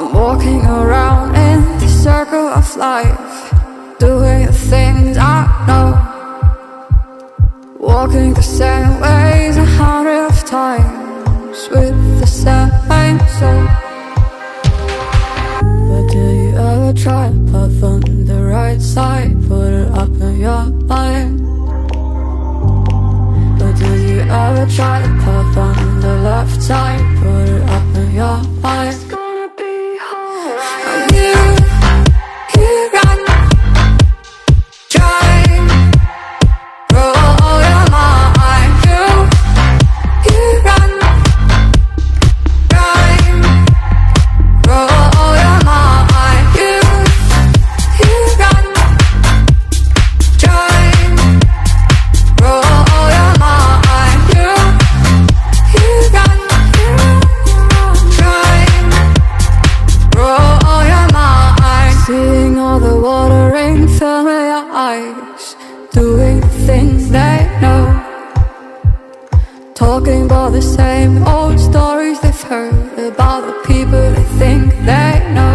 I'm walking around in the circle of life, doing the things I know, walking the same ways 100 of times with the same soul. But do you ever try to path on the right side, put it up in your mind? But do you ever try to path on the left side, put it up in your mind? It's gonna be alright. You run, try, roll your mind. You run, try, roll your mind. You run, try, roll your mind. You run, try, roll your mind. Seeing all the watering fill your eyes, doing the things they know, talking about the same old stories they've heard, about the people they think they know.